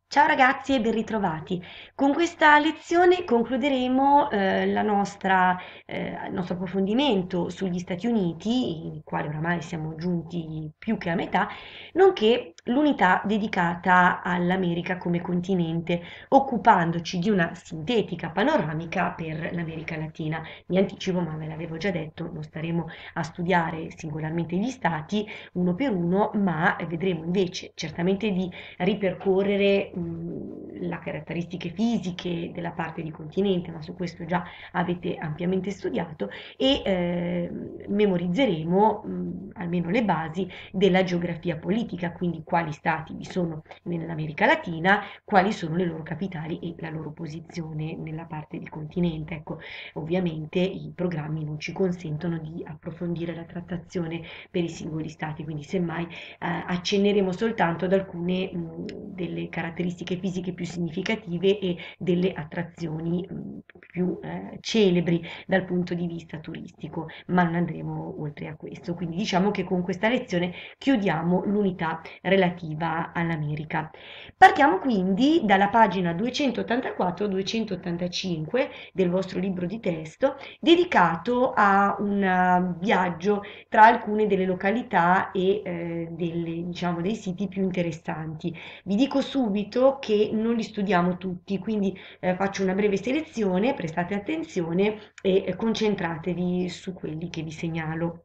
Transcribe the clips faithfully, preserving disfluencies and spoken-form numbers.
Ciao ragazzi e ben ritrovati. Con questa lezione concluderemo eh, la nostra, eh, il nostro approfondimento sugli Stati Uniti, i quali oramai siamo giunti più che a metà, nonché l'unità dedicata all'America come continente, occupandoci di una sintetica panoramica per l'America Latina. Mi anticipo, ma ve l'avevo già detto, non staremo a studiare singolarmente gli stati uno per uno, ma vedremo invece certamente di ripercorrere mh, le caratteristiche fisiche della parte di continente, ma su questo già avete ampiamente studiato, e eh, memorizzeremo mh, almeno le basi della geografia politica, quindi quali stati vi sono nell'America Latina, quali sono le loro capitali e la loro posizione nella parte di continente. Ecco, ovviamente i programmi non ci consentono di approfondire la trattazione per i singoli stati, quindi semmai eh, accenneremo soltanto ad alcune mh, delle caratteristiche fisiche più significative e delle attrazioni mh, più eh, celebri dal punto di vista turistico, ma non andremo oltre a questo. Quindi diciamo che con questa lezione chiudiamo l'unità relativa all'America. Partiamo quindi dalla pagina duecentottantaquattro duecentottantacinque del vostro libro di testo, dedicato a un uh, viaggio tra alcune delle località e eh, delle, diciamo, dei siti più interessanti. Vi dico subito che non li studiamo tutti, quindi eh, faccio una breve selezione, prestate attenzione e eh, concentratevi su quelli che vi segnalo.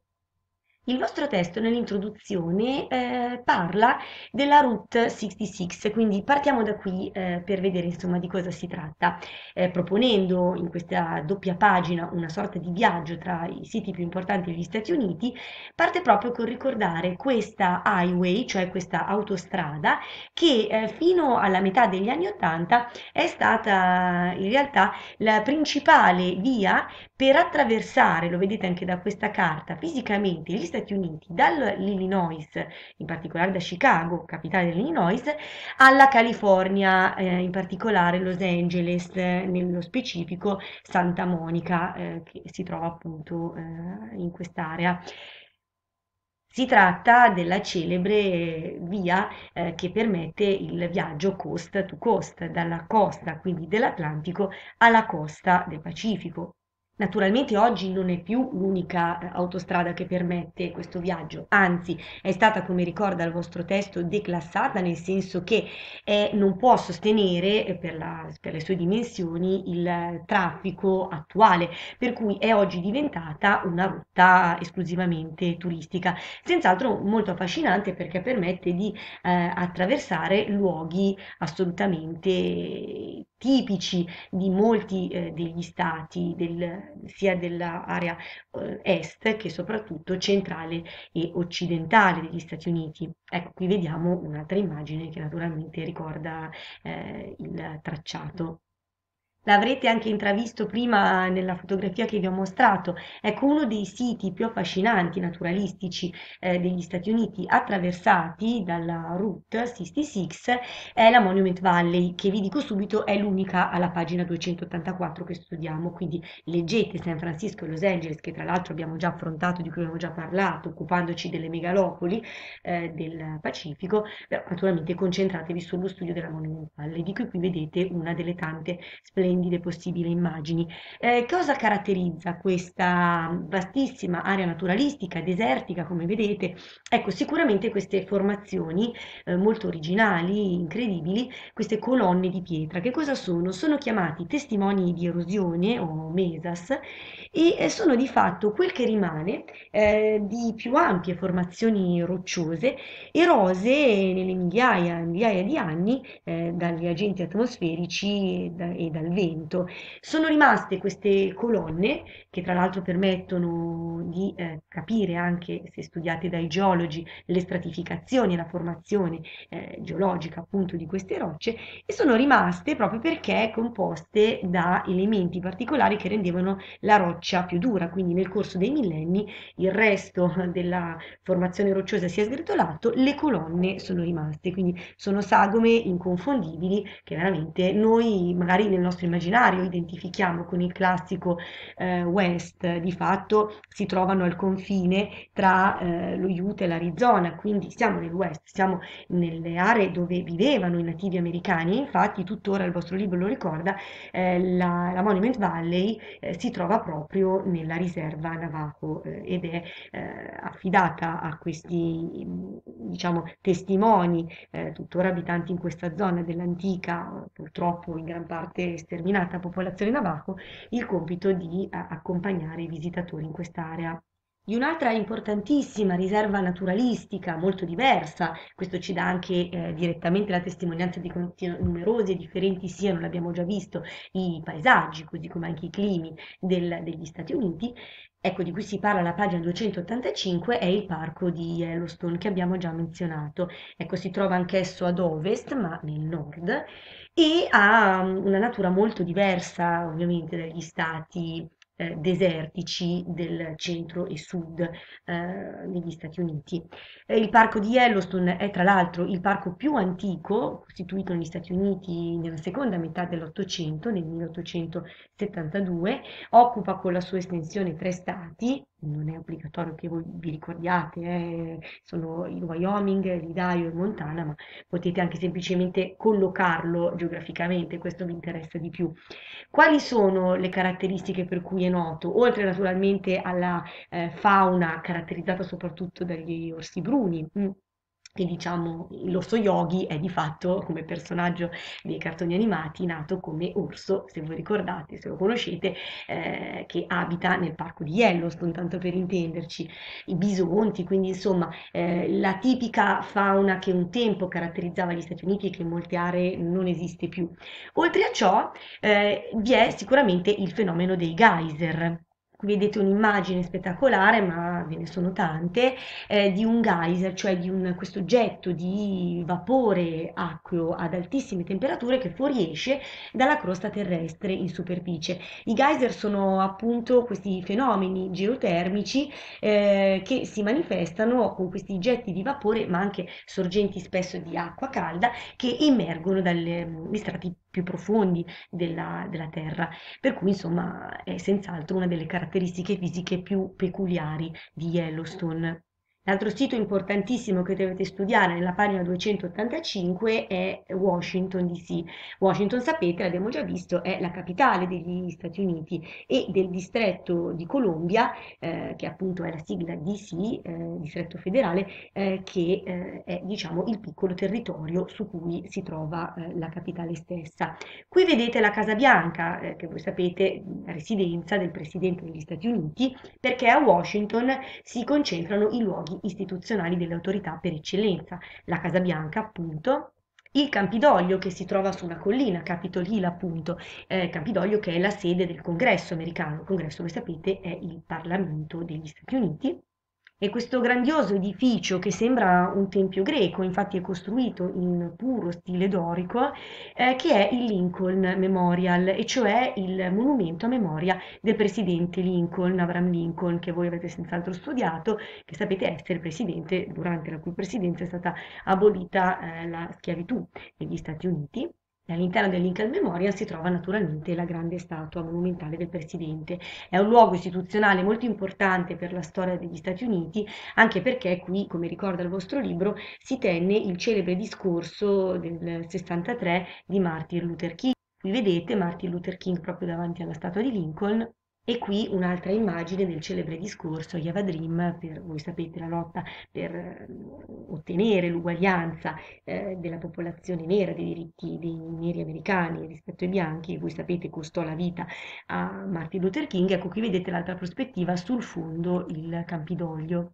Il vostro testo nell'introduzione eh, parla della Route sessantasei, quindi partiamo da qui eh, per vedere insomma di cosa si tratta, eh, proponendo in questa doppia pagina una sorta di viaggio tra i siti più importanti degli Stati Uniti, parte proprio con ricordare questa highway, cioè questa autostrada che eh, fino alla metà degli anni Ottanta è stata in realtà la principale via per attraversare, lo vedete anche da questa carta, fisicamente gli Stati Uniti dall'Illinois, in particolare da Chicago, capitale dell'Illinois, alla California, eh, in particolare Los Angeles, eh, nello specifico Santa Monica, eh, che si trova appunto eh, in quest'area. Si tratta della celebre via eh, che permette il viaggio coast to coast, dalla costa quindi dell'Atlantico alla costa del Pacifico. Naturalmente oggi non è più l'unica eh, autostrada che permette questo viaggio, anzi è stata, come ricorda il vostro testo, declassata, nel senso che eh, non può sostenere eh, per, la- per le sue dimensioni il eh, traffico attuale, per cui è oggi diventata una rotta esclusivamente turistica. Senz'altro molto affascinante perché permette di eh, attraversare luoghi assolutamente tipici di molti eh, degli stati, del, sia dell'area eh, est che soprattutto centrale e occidentale degli Stati Uniti. Ecco, qui vediamo un'altra immagine che naturalmente ricorda eh, il tracciato. L'avrete anche intravisto prima nella fotografia che vi ho mostrato. Ecco, uno dei siti più affascinanti naturalistici eh, degli Stati Uniti attraversati dalla Route sessantasei è la Monument Valley, che vi dico subito è l'unica alla pagina duecentottantaquattro che studiamo. Quindi leggete San Francisco e Los Angeles, che tra l'altro abbiamo già affrontato, di cui abbiamo già parlato, occupandoci delle megalopoli eh, del Pacifico, però naturalmente concentratevi sullo studio della Monument Valley, di cui qui vedete una delle tante splendide possibili immagini. Eh, cosa caratterizza questa vastissima area naturalistica, desertica, come vedete? Ecco, sicuramente queste formazioni eh, molto originali, incredibili, queste colonne di pietra. Che cosa sono? Sono chiamati testimoni di erosione o mesas e eh, sono di fatto quel che rimane eh, di più ampie formazioni rocciose erose nelle migliaia, migliaia di anni eh, dagli agenti atmosferici e, da- e dal vento. Sono rimaste queste colonne che tra l'altro permettono di eh, capire anche, se studiate dai geologi, le stratificazioni e la formazione eh, geologica appunto di queste rocce, e sono rimaste proprio perché composte da elementi particolari che rendevano la roccia più dura, quindi nel corso dei millenni il resto della formazione rocciosa si è sgretolato, le colonne sono rimaste, quindi sono sagome inconfondibili che veramente noi magari nel nostro immaginario identifichiamo con il classico eh, West, di fatto si trovano al confine tra eh, lo Utah e l'Arizona, quindi siamo nel West, siamo nelle aree dove vivevano i nativi americani e infatti tuttora il vostro libro lo ricorda, eh, la, la Monument Valley eh, si trova proprio nella riserva Navajo eh, ed è eh, affidata a questi diciamo testimoni eh, tuttora abitanti in questa zona dell'antica, purtroppo in gran parte sterminata popolazione Navajo, il compito di eh, accompagnare i visitatori in quest'area. Di un'altra importantissima riserva naturalistica, molto diversa, questo ci dà anche eh, direttamente la testimonianza di quanti numerosi e differenti siano, l'abbiamo già visto, i paesaggi, così come anche i climi del- degli Stati Uniti, ecco di cui si parla alla pagina duecentottantacinque, è il parco di Yellowstone che abbiamo già menzionato. Ecco, si trova anch'esso ad ovest, ma nel nord, e ha mm, una natura molto diversa ovviamente dagli stati eh, desertici del centro e sud eh, degli Stati Uniti. Eh, il parco di Yellowstone è tra l'altro il parco più antico costituito negli Stati Uniti nella seconda metà dell'Ottocento, nel milleottocentosettantadue, occupa con la sua estensione tre stati, non è obbligatorio che voi vi ricordiate, eh, sono il Wyoming, l'Idaho e il Montana, ma potete anche semplicemente collocarlo geograficamente, questo vi interessa di più. Quali sono le caratteristiche per cui è noto? Oltre naturalmente alla eh, fauna caratterizzata soprattutto dagli orsi bruni, mm, che diciamo l'orso Yogi è di fatto come personaggio dei cartoni animati nato come orso, se voi ricordate, se lo conoscete, eh, che abita nel parco di Yellowstone, tanto per intenderci, i bisonti, quindi insomma eh, la tipica fauna che un tempo caratterizzava gli Stati Uniti e che in molte aree non esiste più. Oltre a ciò, eh, vi è sicuramente il fenomeno dei geyser. Qui vedete un'immagine spettacolare, ma ve ne sono tante, eh, di un geyser, cioè di un, questo getto di vapore acqueo ad altissime temperature che fuoriesce dalla crosta terrestre in superficie. I geyser sono appunto questi fenomeni geotermici eh, che si manifestano con questi getti di vapore, ma anche sorgenti spesso di acqua calda che emergono dagli strati più profondi della, della Terra, per cui insomma è senz'altro una delle caratteristiche fisiche più peculiari di Yellowstone. L'altro sito importantissimo che dovete studiare nella pagina duecentottantacinque è Washington D C. Washington, sapete, l'abbiamo già visto, è la capitale degli Stati Uniti e del distretto di Columbia, eh, che appunto è la sigla D C, eh, distretto federale, eh, che eh, è diciamo il piccolo territorio su cui si trova eh, la capitale stessa. Qui vedete la Casa Bianca, eh, che voi sapete, residenza del Presidente degli Stati Uniti, perché a Washington si concentrano i luoghi istituzionali delle autorità per eccellenza. La Casa Bianca, appunto, il Campidoglio che si trova su una collina, Capitol Hill appunto, eh, Campidoglio che è la sede del Congresso americano. Il Congresso, voi sapete, è il Parlamento degli Stati Uniti. E questo grandioso edificio che sembra un tempio greco, infatti è costruito in puro stile dorico, eh, che è il Lincoln Memorial, e cioè il monumento a memoria del presidente Lincoln, Abraham Lincoln, che voi avete senz'altro studiato, che sapete essere il presidente durante la cui presidenza è stata abolita eh, la schiavitù negli Stati Uniti. All'interno del Lincoln Memorial si trova naturalmente la grande statua monumentale del presidente. È un luogo istituzionale molto importante per la storia degli Stati Uniti, anche perché qui, come ricorda il vostro libro, si tenne il celebre discorso del sessantatré di Martin Luther King. Qui vedete Martin Luther King proprio davanti alla statua di Lincoln. E qui un'altra immagine del celebre discorso Yava Dream, per, voi sapete, la lotta per eh, ottenere l'uguaglianza eh, della popolazione nera, dei diritti dei neri americani rispetto ai bianchi, voi sapete costò la vita a Martin Luther King. Ecco, qui vedete l'altra prospettiva, sul fondo il Campidoglio.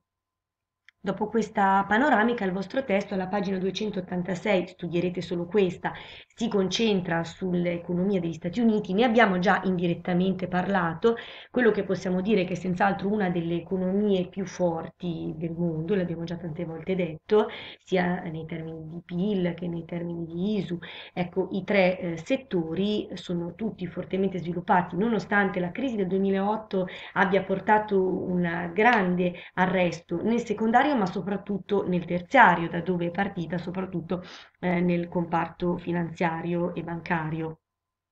Dopo questa panoramica, il vostro testo, alla pagina duecentottantasei, studierete solo questa, si concentra sull'economia degli Stati Uniti. Ne abbiamo già indirettamente parlato. Quello che possiamo dire è che è senz'altro una delle economie più forti del mondo, l'abbiamo già tante volte detto, sia nei termini di P I L che nei termini di I S U. Ecco, i tre eh, settori sono tutti fortemente sviluppati, nonostante la crisi del duemilaotto abbia portato un grande arresto nel secondario, ma soprattutto nel terziario, da dove è partita soprattutto eh, nel comparto finanziario e bancario.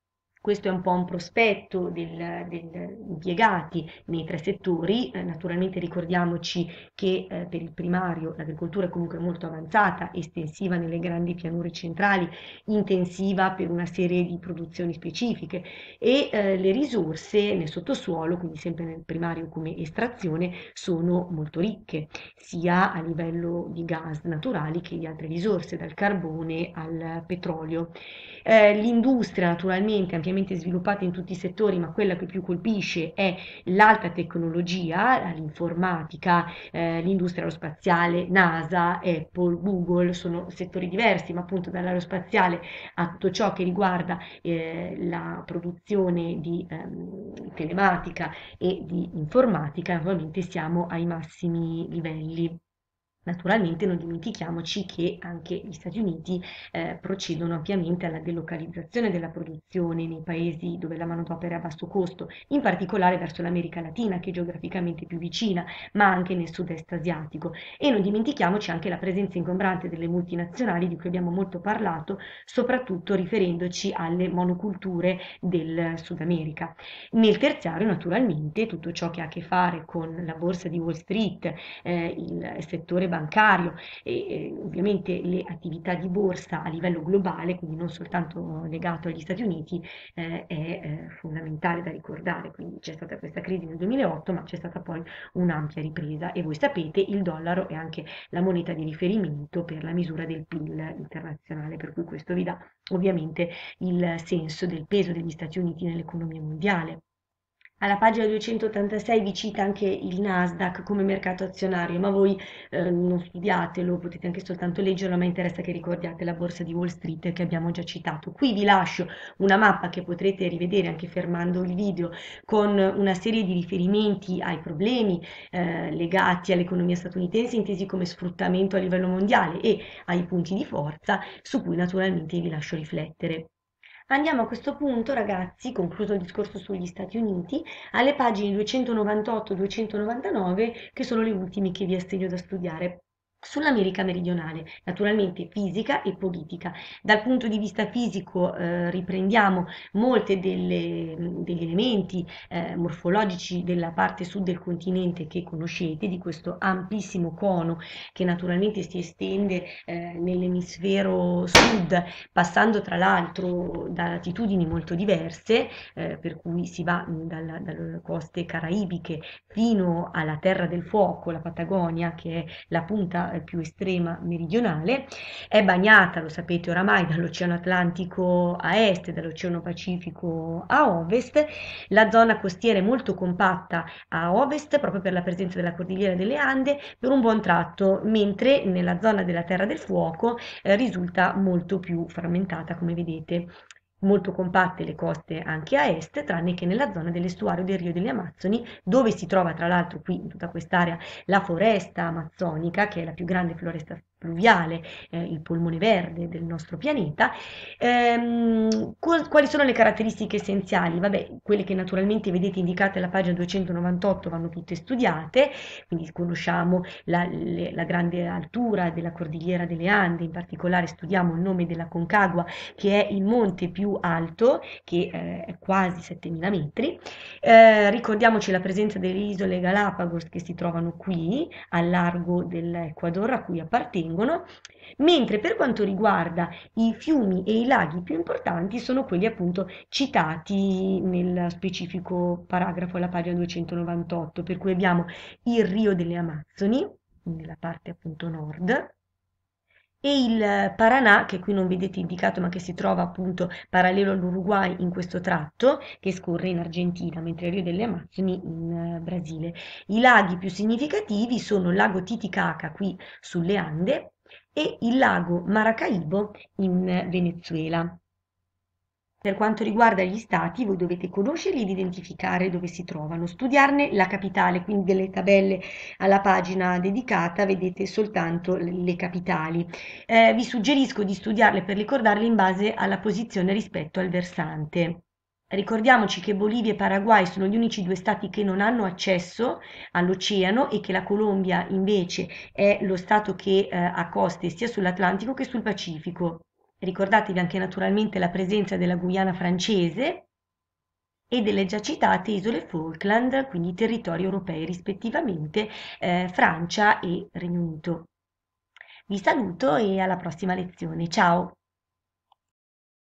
Questo è un po' un prospetto del- degli impiegati nei tre settori. Eh, naturalmente ricordiamoci che eh, per il primario l'agricoltura è comunque molto avanzata, estensiva nelle grandi pianure centrali, intensiva per una serie di produzioni specifiche e eh, le risorse nel sottosuolo, quindi sempre nel primario come estrazione, sono molto ricche, sia a livello di gas naturali che di altre risorse, dal carbone al petrolio. Eh, l'industria naturalmente ampiamente sviluppata in tutti i settori, ma quella che più colpisce è l'alta tecnologia, l'informatica, eh, l'industria aerospaziale, NASA, Apple, Google, sono settori diversi, ma appunto dall'aerospaziale a tutto ciò che riguarda eh, la produzione di ehm, telematica e di informatica, naturalmente siamo ai massimi livelli. Naturalmente non dimentichiamoci che anche gli Stati Uniti eh, procedono ampiamente alla delocalizzazione della produzione nei paesi dove la manodopera è a basso costo, in particolare verso l'America Latina, che è geograficamente più vicina, ma anche nel sud-est asiatico. E non dimentichiamoci anche la presenza ingombrante delle multinazionali di cui abbiamo molto parlato, soprattutto riferendoci alle monoculture del Sud America. Nel terziario, naturalmente, tutto ciò che ha a che fare con la borsa di Wall Street, eh, il settore bancario e eh, ovviamente le attività di borsa a livello globale, quindi non soltanto legato agli Stati Uniti, eh, è eh, fondamentale da ricordare. Quindi c'è stata questa crisi nel duemilaotto, ma c'è stata poi un'ampia ripresa e voi sapete il dollaro è anche la moneta di riferimento per la misura del P I L internazionale, per cui questo vi dà ovviamente il senso del peso degli Stati Uniti nell'economia mondiale. Alla pagina duecentottantasei vi cita anche il Nasdaq come mercato azionario, ma voi eh, non studiatelo, potete anche soltanto leggerlo, ma interessa che ricordiate la borsa di Wall Street che abbiamo già citato. Qui vi lascio una mappa che potrete rivedere anche fermando il video con una serie di riferimenti ai problemi eh, legati all'economia statunitense, intesi come sfruttamento a livello mondiale e ai punti di forza su cui naturalmente vi lascio riflettere. Andiamo a questo punto, ragazzi, concluso il discorso sugli Stati Uniti, alle pagine duecentonovantotto duecentonovantanove, che sono le ultime che vi assegno da studiare. Sull'America meridionale, naturalmente fisica e politica. Dal punto di vista fisico eh, riprendiamo molti degli elementi eh, morfologici della parte sud del continente che conoscete, di questo amplissimo cono che naturalmente si estende eh, nell'emisfero sud, passando tra l'altro da latitudini molto diverse, eh, per cui si va dalla- dalle coste caraibiche fino alla Terra del Fuoco, la Patagonia, che è la punta eh, più estrema meridionale, è bagnata, lo sapete oramai, dall'Oceano Atlantico a est e dall'Oceano Pacifico a ovest. La zona costiera è molto compatta a ovest proprio per la presenza della Cordigliera delle Ande per un buon tratto, mentre nella zona della Terra del Fuoco eh, risulta molto più frammentata, come vedete. Molto compatte le coste anche a est, tranne che nella zona dell'estuario del Rio delle Amazzoni, dove si trova tra l'altro qui in tutta quest'area la foresta amazzonica, che è la più grande foresta pluviale, eh, il polmone verde del nostro pianeta. Ehm, quali sono le caratteristiche essenziali? Vabbè, quelle che naturalmente vedete indicate alla pagina duecentonovantotto vanno tutte studiate, quindi conosciamo la, le, la grande altura della Cordigliera delle Ande, in particolare studiamo il nome della Concagua, che è il monte più alto, che eh, è quasi settemila metri. Eh, ricordiamoci la presenza delle isole Galapagos che si trovano qui, al largo dell'Ecuador, a cui appartengono, mentre per quanto riguarda i fiumi e i laghi più importanti sono quelli appunto citati nel specifico paragrafo alla pagina duecentonovantotto, per cui abbiamo il Rio delle Amazzoni, nella parte appunto nord, e il Paranà, che qui non vedete indicato ma che si trova appunto parallelo all'Uruguay in questo tratto, che scorre in Argentina, mentre il Rio delle Amazzoni in eh, Brasile. I laghi più significativi sono il lago Titicaca qui sulle Ande e il lago Maracaibo in eh, Venezuela. Per quanto riguarda gli stati, voi dovete conoscerli ed identificare dove si trovano, studiarne la capitale, quindi delle tabelle alla pagina dedicata vedete soltanto le le capitali. Eh, vi suggerisco di studiarle per ricordarle in base alla posizione rispetto al versante. Ricordiamoci che Bolivia e Paraguay sono gli unici due stati che non hanno accesso all'oceano e che la Colombia invece è lo stato che eh, ha coste sia sull'Atlantico che sul Pacifico. Ricordatevi anche naturalmente la presenza della Guyana francese e delle già citate isole Falkland, quindi territori europei rispettivamente, eh, Francia e Regno Unito. Vi saluto e alla prossima lezione. Ciao!